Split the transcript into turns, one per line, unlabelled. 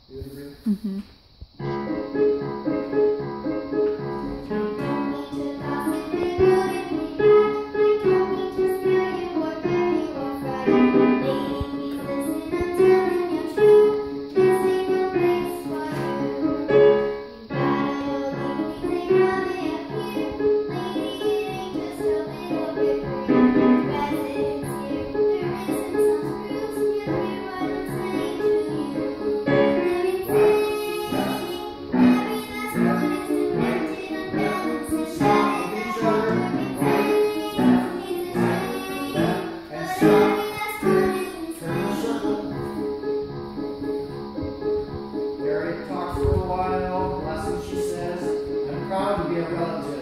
You would agree?
Mm-hmm.
Harriet talks for a while, lessons she says, I'm proud to be a relative.